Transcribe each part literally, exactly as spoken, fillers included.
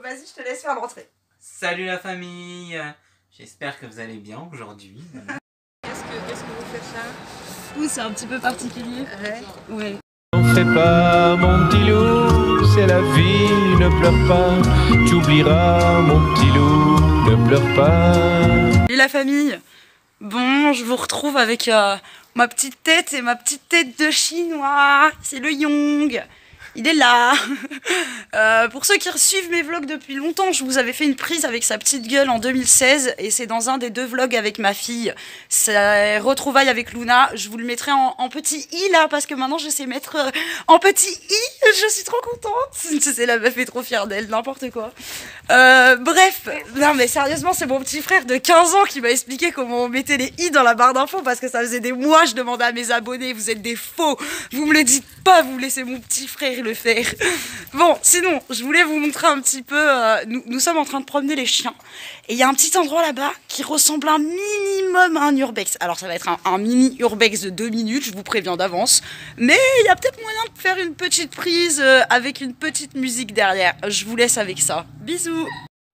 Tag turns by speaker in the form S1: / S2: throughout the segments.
S1: vas-y, je te laisse faire l'entrée.
S2: Salut la famille. J'espère que vous allez bien aujourd'hui.
S1: Qu'est-ce que, qu'est-ce que vous faites là?
S3: Oui, c'est un petit peu particulier.
S1: Ouais.
S3: Ouais.
S4: N'en fais pas mon petit loup, c'est la vie, ne pleure pas, tu oublieras mon petit loup, ne pleure pas.
S3: Salut la famille. Bon, je vous retrouve avec euh, ma petite tête et ma petite tête de chinois. C'est le Yong. Il est là. euh, Pour ceux qui suivent mes vlogs depuis longtemps, je vous avais fait une prise avec sa petite gueule en deux mille seize et c'est dans un des deux vlogs avec ma fille. C'est retrouvailles avec Luna. Je vous le mettrai en, en petit i là parce que maintenant je sais mettre euh, en petit i. Je suis trop contente. C'est la meuf est trop fière d'elle, n'importe quoi. Euh, bref, non mais sérieusement, c'est mon petit frère de quinze ans qui m'a expliqué comment on mettait les i dans la barre d'infos parce que ça faisait des mois je demandais à mes abonnés, vous êtes des faux, vous me le dites pas, vous laissez mon petit frère le faire. Bon, sinon, je voulais vous montrer un petit peu, euh, nous, nous sommes en train de promener les chiens et il y a un petit endroit là-bas qui ressemble un minimum à un urbex. Alors ça va être un, un mini urbex de deux minutes, je vous préviens d'avance, mais il y a peut-être moyen de faire une petite prise euh, avec une petite musique derrière. Je vous laisse avec ça. Bisous.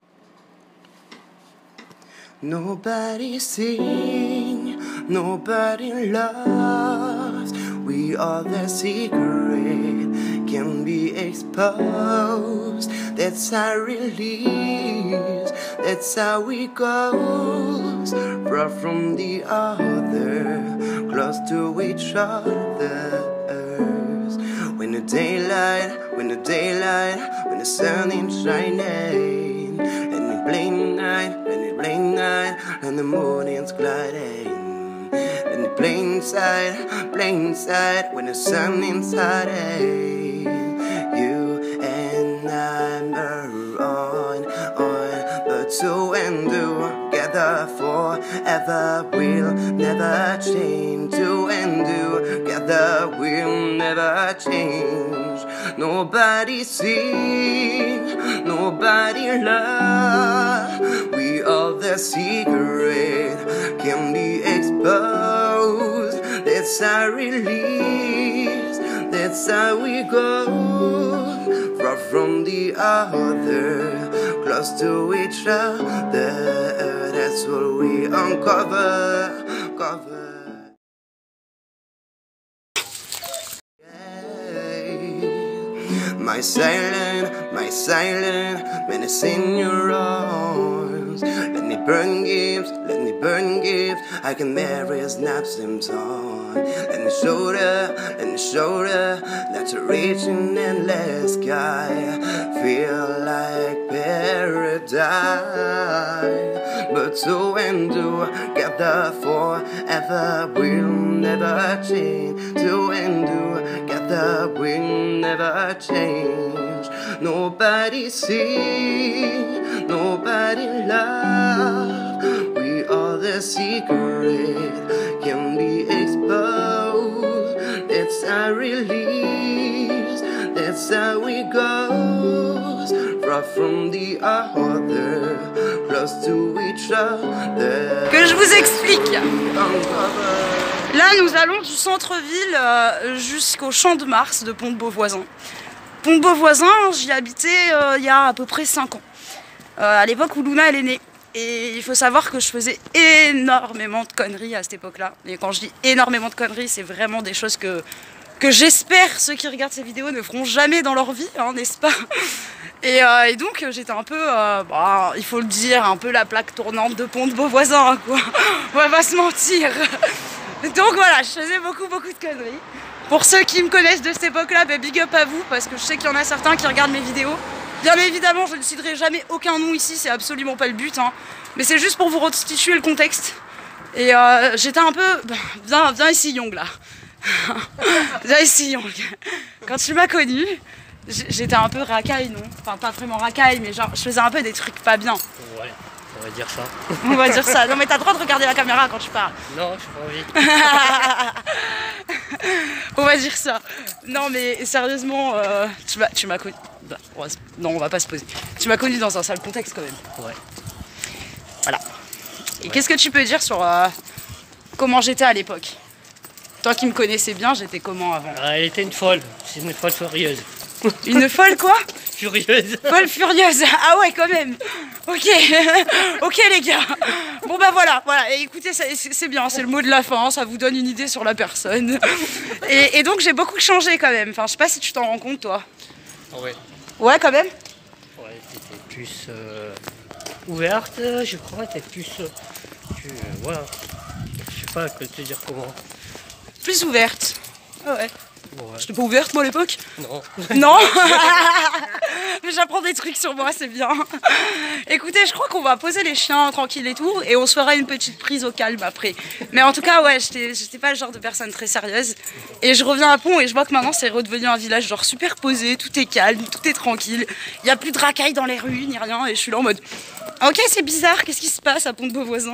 S5: Nobody sing, nobody loves. We are the secret, can be exposed. That's our release, that's how it goes. Far from the other, close to each other. When the daylight, when the daylight, when the sun is shining, and it plain night, when it plain night, and the moon is gliding, and the plain side, plain side, when the sun is hiding, you and I are on, on, but two and together forever will never change. Two and together will never change. Nobody sing, nobody love. We are the secret, can be exposed. That's our release, that's how we go. Far from the other, close to each other. That's what we uncover, cover. My silent, my silent, when it's in your arms. Let me burn gifts, let me burn gifts. I can marry snaps them on. Let me shoulder, let me shoulder. Let's reach an endless sky. Feel like paradise. But two and together forever will never change. Two and together will never change. Nobody sing, nobody love. We are the secret, can be exposed. That's our release, that's how it goes. Far from the other, close to each other.
S3: Que je vous explique. Là, nous allons du centre-ville euh, jusqu'au Champ de Mars de Pont-de-Beauvoisin. Pont-de-Beauvoisin, j'y habitais euh, il y a à peu près cinq ans, euh, à l'époque où Luna elle est née. Et il faut savoir que je faisais énormément de conneries à cette époque-là. Et quand je dis énormément de conneries, c'est vraiment des choses que, que j'espère ceux qui regardent ces vidéos ne feront jamais dans leur vie, hein, n'est-ce pas? Et, euh, et donc j'étais un peu, euh, bah, il faut le dire, un peu la plaque tournante de Pont-de-Beauvoisin, quoi. On va pas se mentir. Donc voilà, je faisais beaucoup beaucoup de conneries. Pour ceux qui me connaissent de cette époque-là, bah, big up à vous, parce que je sais qu'il y en a certains qui regardent mes vidéos. Bien évidemment, je ne citerai jamais aucun nom ici, c'est absolument pas le but, hein. Mais c'est juste pour vous restituer le contexte. Et euh, j'étais un peu... Bah, viens, viens ici, Yong, là. Viens ici, Yong. Quand tu m'as connue, j'étais un peu racaille, non? Enfin, pas vraiment racaille, mais genre, je faisais un peu des trucs pas bien.
S6: Ouais, on va dire ça.
S3: On va dire ça. Non, mais t'as le droit de regarder la caméra quand tu parles.
S6: Non, j'ai pas envie.
S3: On va dire ça. Non, mais sérieusement, euh, tu m'as tu m'as connu... Non, on va pas se poser. Tu m'as connu dans un sale contexte quand même.
S6: Ouais.
S3: Voilà. Et qu'est-ce que tu peux dire sur euh, comment j'étais à l'époque? Toi qui me connaissais bien, j'étais comment avant?
S6: Elle était une folle, c'est une folle furieuse.
S3: Une folle quoi?
S6: Furieuse.
S3: Folle furieuse. Ah ouais, quand même. Ok. Ok les gars. Bon bah voilà, voilà. Et écoutez, c'est bien, c'est le mot de la fin, ça vous donne une idée sur la personne. Et, et donc j'ai beaucoup changé quand même. Enfin, je sais pas si tu t'en rends compte toi.
S6: Ouais.
S3: Ouais, quand même.
S6: Ouais, t'étais plus euh, ouverte, je crois, t'étais plus... Euh, tu, euh, voilà. Je sais pas que te dire comment.
S3: Plus ouverte. Ah ouais.
S6: Ouais.
S3: J'étais pas ouverte moi à l'époque?
S6: Non.
S3: Non. Mais j'apprends des trucs sur moi, c'est bien. Écoutez, je crois qu'on va poser les chiens tranquille et tout, et on se fera une petite prise au calme après. Mais en tout cas, ouais, j'étais pas le genre de personne très sérieuse. Et je reviens à Pont et je vois que maintenant c'est redevenu un village genre super posé, tout est calme, tout est tranquille. Il n'y a plus de racailles dans les rues, ni rien, et je suis là en mode ok, c'est bizarre, qu'est-ce qui se passe à Pont de Beauvoisin?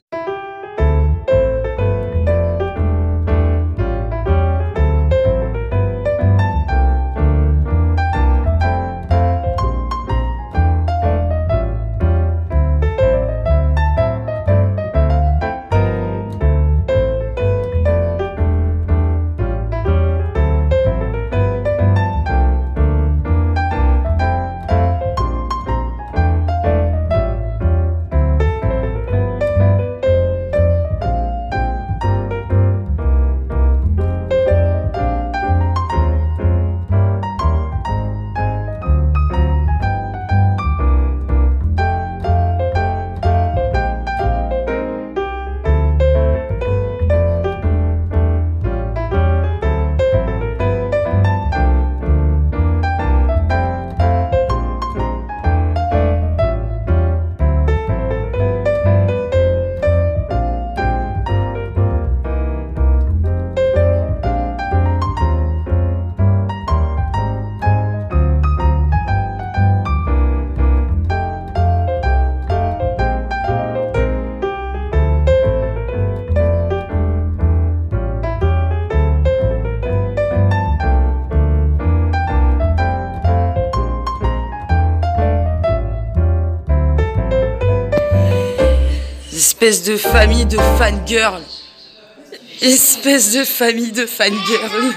S3: Espèce de famille de fangirl. Espèce de famille de fangirl.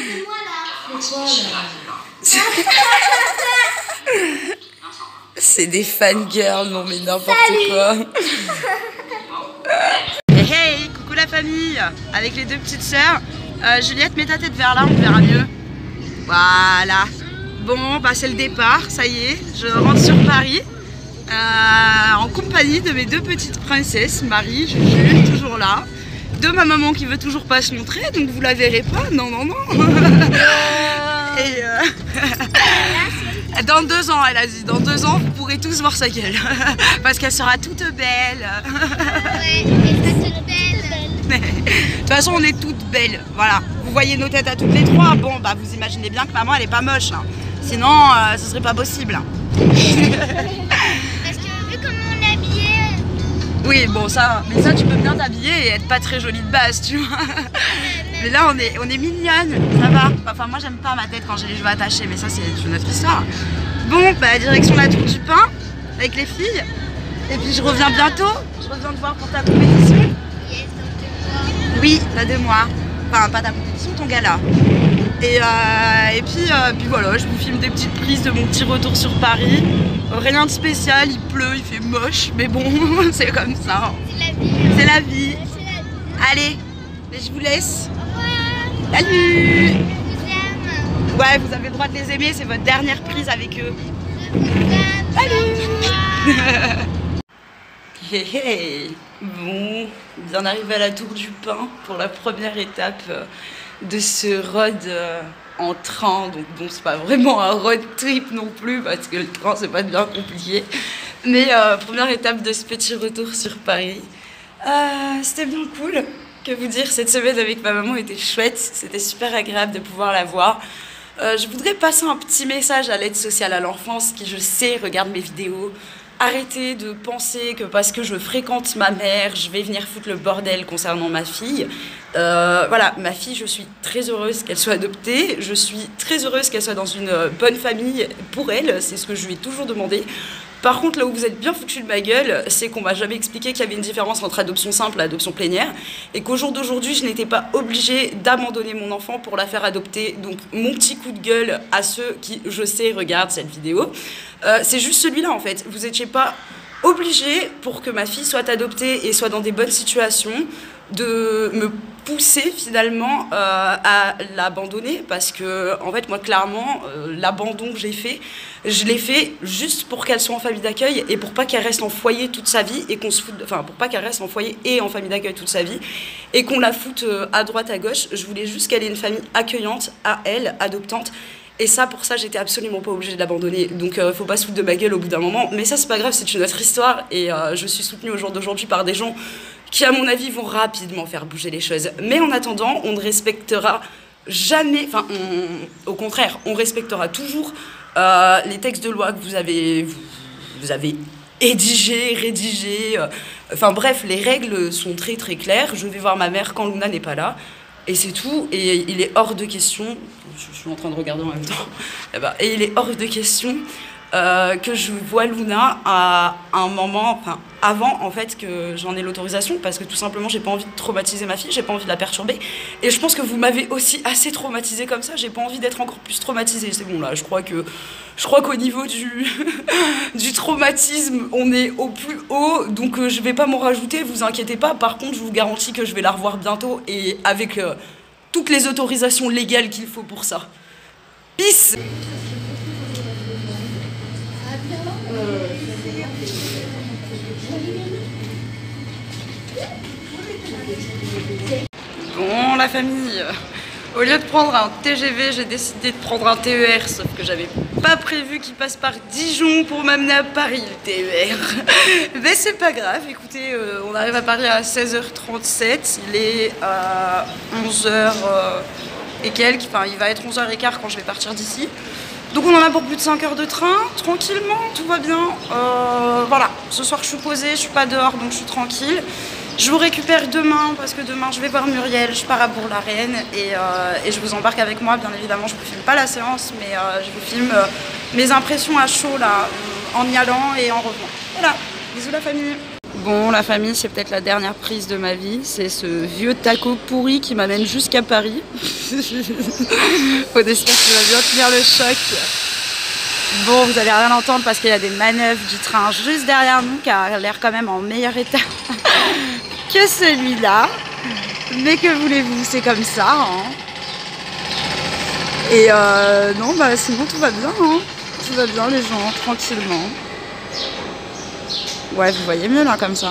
S3: C'est des fangirls, non mais n'importe quoi. Hey, hey, coucou la famille. Avec les deux petites sœurs. Euh, Juliette, mets ta tête vers là, on verra mieux. Voilà. Bon, bah c'est le départ, ça y est. Je rentre sur Paris. Euh, en compagnie de mes deux petites princesses, Marie, Juju, toujours là, de ma maman qui veut toujours pas se montrer, donc vous la verrez pas, non, non, non. Et euh, dans deux ans, elle a dit, dans deux ans, vous pourrez tous voir sa gueule, parce qu'elle sera toute belle.
S7: Ouais, elle sera toute belle.
S3: De toute façon, on est toutes belles, voilà. Vous voyez nos têtes à toutes les trois, bon, bah vous imaginez bien que maman, elle est pas moche, hein. Sinon, euh, ce serait pas possible.
S7: Parce que vu comment on est habillé.
S3: Oui, bon ça, mais ça tu peux bien t'habiller et être pas très jolie de base, tu vois. Mais là on est, on est mignonne, ça va. Enfin moi j'aime pas ma tête quand j'ai les cheveux attachés, mais ça c'est une autre histoire. Bon, bah direction la Tour du Pin avec les filles. Et puis je reviens bientôt. Je reviens te voir pour ta compétition.
S7: Yes, dans deux mois.
S3: Oui, t'as deux mois. Enfin pas ta compétition, ton gala. Et, euh, et puis, euh, puis voilà, je vous filme des petites prises de mon petit retour sur Paris. Rien de spécial, il pleut, il fait moche, mais bon, c'est comme ça.
S7: C'est la vie.
S3: C'est la vie.
S7: C'est la vie.
S3: Allez, mais je vous laisse.
S7: Au revoir.
S3: Salut.
S7: Je vous aime.
S3: Ouais, vous avez le droit de les aimer, c'est votre dernière prise avec eux.
S7: Je vous aime.
S3: Salut. Hey, hey. Bon, bien arrivé à la Tour du Pin pour la première étape de ce road euh, en train. Donc bon, c'est pas vraiment un road trip non plus parce que le train c'est pas bien compliqué. Mais euh, première étape de ce petit retour sur Paris. Euh, C'était bien cool. Que vous dire, cette semaine avec ma maman était chouette. C'était super agréable de pouvoir la voir. Euh, je voudrais passer un petit message à l'aide sociale à l'enfance qui, je sais, regarde mes vidéos. Arrêtez de penser que parce que je fréquente ma mère, je vais venir foutre le bordel concernant ma fille. Euh, voilà, ma fille, je suis très heureuse qu'elle soit adoptée. Je suis très heureuse qu'elle soit dans une bonne famille pour elle. C'est ce que je lui ai toujours demandé. Par contre, là où vous êtes bien foutu de ma gueule, c'est qu'on m'a jamais expliqué qu'il y avait une différence entre adoption simple et adoption plénière, et qu'au jour d'aujourd'hui, je n'étais pas obligée d'abandonner mon enfant pour la faire adopter. Donc mon petit coup de gueule à ceux qui, je sais, regardent cette vidéo, euh, c'est juste celui-là en fait. Vous n'étiez pas obligé, pour que ma fille soit adoptée et soit dans des bonnes situations, de me pousser finalement euh, à l'abandonner, parce que en fait moi clairement euh, l'abandon que j'ai fait, je l'ai fait juste pour qu'elle soit en famille d'accueil et pour pas qu'elle reste en foyer toute sa vie et qu'on se foute, enfin pour pas qu'elle reste en foyer et en famille d'accueil toute sa vie et qu'on la foute euh, à droite à gauche. Je voulais juste qu'elle ait une famille accueillante à elle, adoptante. Et ça, pour ça, j'étais absolument pas obligée de l'abandonner. Donc, euh, faut pas se foutre de ma gueule au bout d'un moment. Mais ça, c'est pas grave, c'est une autre histoire. Et euh, je suis soutenue au jour d'aujourd'hui par des gens qui, à mon avis, vont rapidement faire bouger les choses. Mais en attendant, on ne respectera jamais... Enfin, on, au contraire, on respectera toujours euh, les textes de loi que vous avez, vous, vous avez édigés, rédigés. Euh, enfin bref, les règles sont très très claires. Je vais voir ma mère quand Luna n'est pas là. Et c'est tout, et il est hors de question, je suis en train de regarder en même temps, et il est hors de question euh, que je vois Luna à un moment, enfin avant en fait que j'en ai l'autorisation, parce que tout simplement j'ai pas envie de traumatiser ma fille, j'ai pas envie de la perturber, et je pense que vous m'avez aussi assez traumatisée comme ça, j'ai pas envie d'être encore plus traumatisée. C'est bon là, je crois que je crois qu'au niveau du, du traumatisme, on est au plus haut, donc euh, je vais pas m'en rajouter, vous inquiétez pas. Par contre, je vous garantis que je vais la revoir bientôt et avec euh, toutes les autorisations légales qu'il faut pour ça. Peace. Bon, la famille, au lieu de prendre un T G V, j'ai décidé de prendre un T E R, sauf que j'avais pas prévu qu'il passe par Dijon pour m'amener à Paris, le T E R. Mais c'est pas grave, écoutez, euh, on arrive à Paris à seize heures trente-sept, il est à onze heures euh, et quelques, enfin il va être onze heures quinze quand je vais partir d'ici. Donc on en a pour plus de cinq heures de train, tranquillement, tout va bien. Euh, voilà, ce soir je suis posée, je suis pas dehors donc je suis tranquille. Je vous récupère demain parce que demain je vais voir Muriel, je pars à Bourg-la-Reine et, euh, et je vous embarque avec moi. Bien évidemment, je ne vous filme pas la séance, mais euh, je vous filme euh, mes impressions à chaud là, euh, en y allant et en revenant. Voilà, bisous la famille. Bon, la famille, c'est peut-être la dernière prise de ma vie. C'est ce vieux taco pourri qui m'amène jusqu'à Paris. Faut espérer qu'il va bien tenir le choc. Bon, vous allez rien entendre parce qu'il y a des manœuvres du train juste derrière nous qui a l'air quand même en meilleur état que celui-là. Mais que voulez-vous, c'est comme ça. Hein. Et euh, non, bah sinon tout va bien. Hein. Tout va bien les gens, tranquillement. Ouais, vous voyez mieux là comme ça.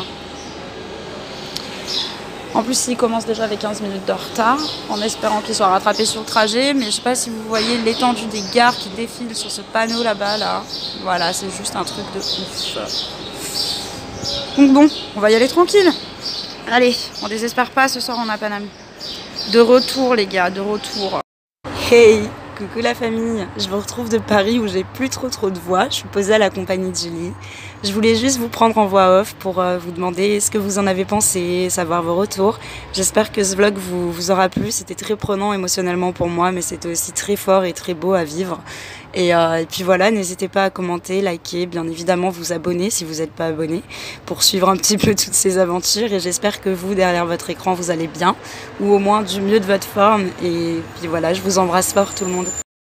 S3: En plus, il commence déjà avec quinze minutes de retard, en espérant qu'il soit rattrapé sur le trajet. Mais je sais pas si vous voyez l'étendue des gares qui défilent sur ce panneau là-bas, là. Voilà, c'est juste un truc de ouf. Donc bon, on va y aller tranquille. Allez, on désespère pas, ce soir on a Paname. De retour les gars, de retour. Hey, coucou la famille. Je vous retrouve de Paris où j'ai plus trop trop de voix. Je suis posée à la compagnie de Julie. Je voulais juste vous prendre en voix off pour euh, vous demander ce que vous en avez pensé, savoir vos retours. J'espère que ce vlog vous, vous aura plu. C'était très prenant émotionnellement pour moi, mais c'était aussi très fort et très beau à vivre. Et, euh, et puis voilà, n'hésitez pas à commenter, liker, bien évidemment vous abonner si vous n'êtes pas abonné pour suivre un petit peu toutes ces aventures. Et j'espère que vous, derrière votre écran, vous allez bien, ou au moins du mieux de votre forme. Et puis voilà, je vous embrasse fort tout le monde.